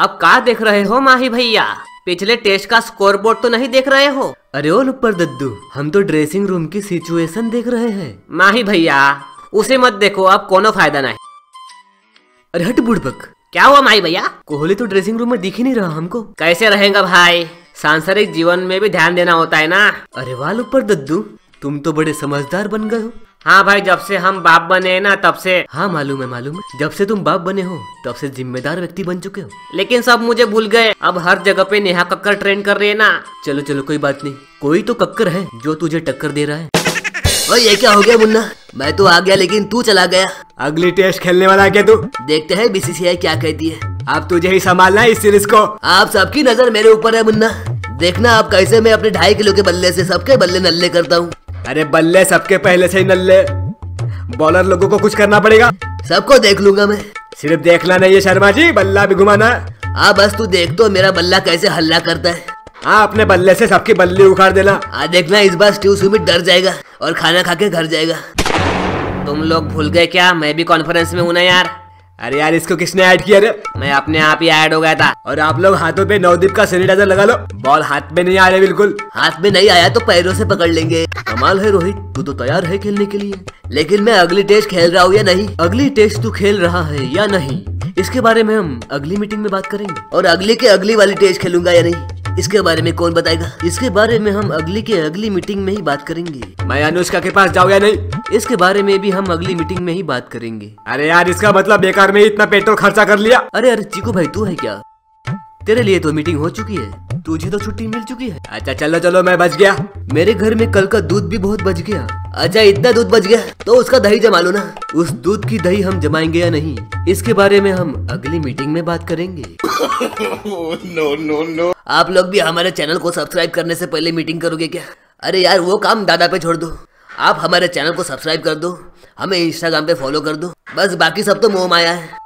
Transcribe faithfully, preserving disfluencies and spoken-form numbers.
अब क्या देख रहे हो माही भैया? पिछले टेस्ट का स्कोर बोर्ड तो नहीं देख रहे हो? अरे ओ नुप्पर दद्दू, हम तो ड्रेसिंग रूम की सिचुएशन देख रहे हैं। माही भैया उसे मत देखो, अब कोनो फायदा नहीं। अरे हट बुड़बक, क्या हुआ माही भैया? कोहली तो ड्रेसिंग रूम में दिख ही नहीं रहा हमको। कैसे रहेगा भाई, सांसारिक जीवन में भी ध्यान देना होता है ना। अरे वाह नुप्पर दद्दू, तुम तो बड़े समझदार बन गए हो। हाँ भाई, जब से हम बाप बने ना तब से। हाँ मालूम है मालूम है, जब से तुम बाप बने हो तब से जिम्मेदार व्यक्ति बन चुके हो। लेकिन सब मुझे भूल गए, अब हर जगह पे नेहा कक्कर ट्रेंड कर रही है ना। चलो चलो कोई बात नहीं, कोई तो कक्कर है जो तुझे टक्कर दे रहा है। और ये क्या हो गया मुन्ना, मैं तो आ गया लेकिन तू चला गया। अगली टेस्ट खेलने वाला है क्या तू? देखते हैं बीसीसीआई क्या कहती है। अब तुझे ही संभालना है इस सीरीज को। आप सबकी नजर मेरे ऊपर है मुन्ना, देखना आप कैसे मैं अपने ढाई किलो के बल्ले से सबके बल्ले नल्ले करता हूँ। अरे बल्ले सबके पहले से ही नल्ले, बॉलर लोगों को कुछ करना पड़ेगा। सबको देख लूंगा मैं, सिर्फ देखना नहीं है शर्मा जी, बल्ला भी घुमाना। हाँ बस तू देख तो मेरा बल्ला कैसे हल्ला करता है। हाँ अपने बल्ले से सबकी बल्ली उखाड़ देना। हाँ देखना इस बार स्टीव स्मिथ डर जाएगा और खाना खा के घर जाएगा। तुम लोग भूल गए क्या, मैं भी कॉन्फ्रेंस में हूँ ना यार। अरे यार इसको किसने ऐड किया रे? मैं अपने आप ही ऐड हो गया था। और आप लोग हाथों पे नवदीप का सैनिटाइजर लगा लो, बॉल हाथ में नहीं आ रहे बिल्कुल। हाथ में नहीं आया तो पैरों से पकड़ लेंगे। कमाल है रोहित, तू तो तैयार है खेलने के लिए। लेकिन मैं अगली टेस्ट खेल रहा हूँ या नहीं? अगली टेस्ट तू खेल रहा है या नहीं, इसके बारे में हम अगली मीटिंग में बात करेंगे। और अगली के अगली वाली टेस्ट खेलूंगा या नहीं, इसके बारे में कौन बताएगा? इसके बारे में हम अगली के अगली मीटिंग में ही बात करेंगे। मैं अनुष्का के पास जाऊँ या नहीं, इसके बारे में भी हम अगली मीटिंग में ही बात करेंगे। अरे यार इसका मतलब बेकार में ही इतना पेट्रोल खर्चा कर लिया। अरे अरे चीकू भाई तू है क्या? तेरे लिए तो मीटिंग हो चुकी है, तुझे तो छुट्टी मिल चुकी है। अच्छा चलो चलो मैं बच गया। मेरे घर में कल का दूध भी बहुत बच गया। अच्छा इतना दूध बच गया तो उसका दही जमा लो ना। उस दूध की दही हम जमाएंगे या नहीं, इसके बारे में हम अगली मीटिंग में बात करेंगे। No no no. आप लोग भी हमारे चैनल को सब्सक्राइब करने से पहले मीटिंग करोगे क्या? अरे यार वो काम दादा पे छोड़ दो, आप हमारे चैनल को सब्सक्राइब कर दो, हमें इंस्टाग्राम पे फॉलो कर दो, बस बाकी सब तो मोह माया है।